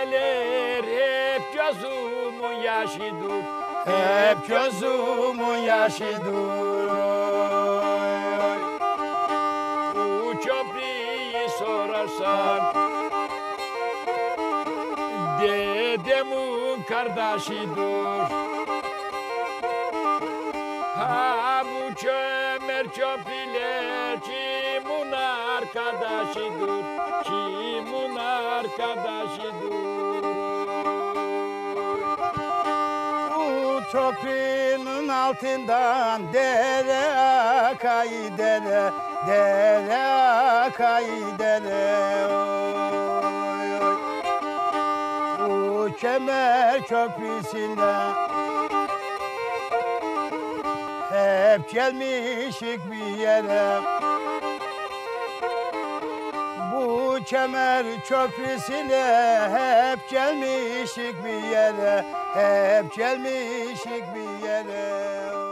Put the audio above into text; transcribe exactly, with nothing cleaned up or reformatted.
gelir hep gözümün yaşıdır. Hep gözümün yaşıdır. Bu köprüyü sorarsan dedemin kardeşidir. Ha bu kömer köprüler kimin arkadaşıdır? Kimin arkadaşıdır? Bu köprünün altından dere akay dere, dere akay dere. Oy, oy. Bu kemer köprüsünden hep gelmişik bir yere. Bu kemer köprüsüne hep gelmişik bir yere, hep gelmişik bir yere.